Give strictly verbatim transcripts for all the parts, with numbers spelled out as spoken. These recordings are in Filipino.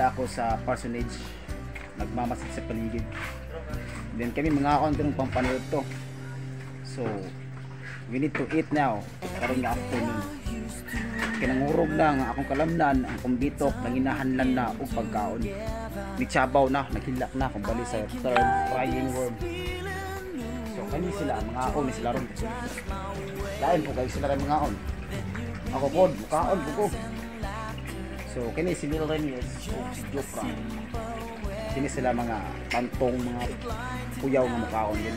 ako sa parsonage, nagmamasid sa paligid. Then kami mga akon ng pampanood to. So we need to eat now. Karon nga afternoon. Kinangurog na nga akong kalamnan, ang kumbitok nanginahanlan na og pagkaon. Nitsabaw na, naghilak na kung bali sa third frying worm. So kani sila mga akon ni sila ron. Lain po kayo sila rin mga akon. Ako pod, mukaon ko. So kini si Lil Renius o si Jokra. Kini sila mga pantong mga kuyaw nga mukaon din.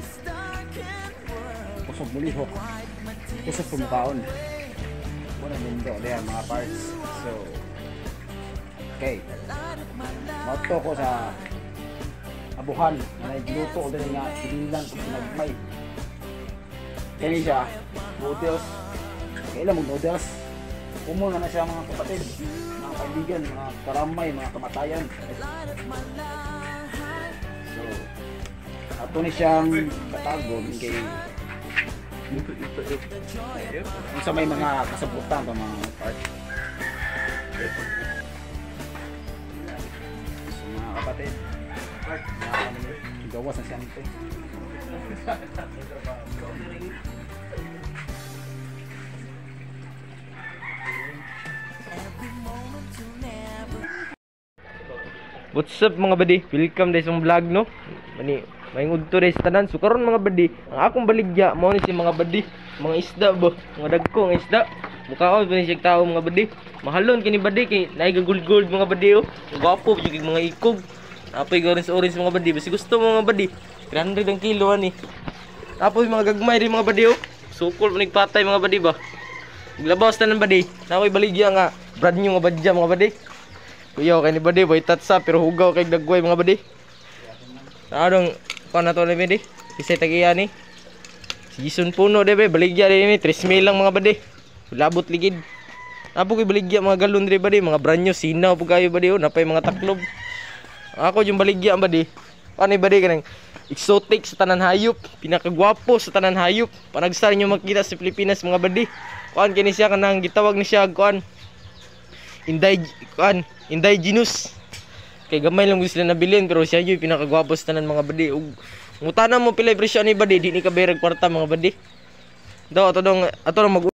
Kusog mulihok. Kusog po mukaon. Wala mundo diyan mga parts. So okay. Moto ko sa abuhan na nagluto din nga sinilang ko nagmay. Kani siya noodles. Kailan mo noodles? Umuna na siya mga kapatid, mga kaibigan, mga karamay, mga kamatayan. So, ato ni siyang katagon kay kung sa may mga kasabutan pa mga part. So, mga kapatid, part, mga gawas na siyang ito. What's up mga badi? Welcome dahil sa vlog no. Mani, mayong udto dahil sa tanan. So karon mga badi, ang akong baligya mao ni si mga badi, mga isda ba, mga dagko nga isda. Mukhaon pa ni siya tao mga badi. Mahalon kini badi kay naay gold mga badi oh. Gwapo jud mga ikog. Apay orange orange mga badi. Basi gusto mo mga badi. three hundred ang kilo ani. Tapos mga gagmay rin mga badi oh. Sukol manig patay mga badi ba. Glabaw tanan badi. Nakoy baligya nga brand new nga badya mga badi. Kuya kay ni badi boy tatsa pero hugaw kay dagway mga badi. Adong kuan nato ni badi. Isay tagiya ni. Season puno de be baligya ni three mil lang mga badi. Labot ligid. Apo kay baligya mga galon diri badi, mga brand new sinaw po kayo badi oh, napay mga taklob. Ako yung baligya badi. Ano badi kanang exotic sa tanan hayop, pinakagwapo sa tanan hayop. Panagsar nyo makita sa Pilipinas mga badi. Kuan kini siya kanang gitawag ni siya kuan. Inday kuan indigenous kay gamay lang sila nabilin pero siya yung pinakagwapo sa tanan mga badi ug ngutana mo pila presyo ni badi di ni ka berag kwarta mga badi daw ato dong ato mag